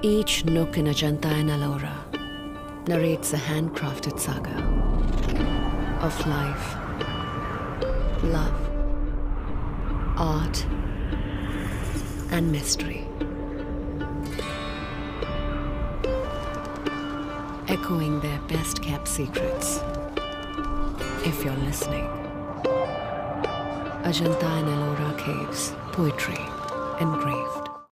Each nook in Ajanta and Ellora narrates a handcrafted saga of life, love, art, and mystery. Echoing their best-kept secrets. If you're listening. Ajanta and Ellora Caves, poetry, engraved.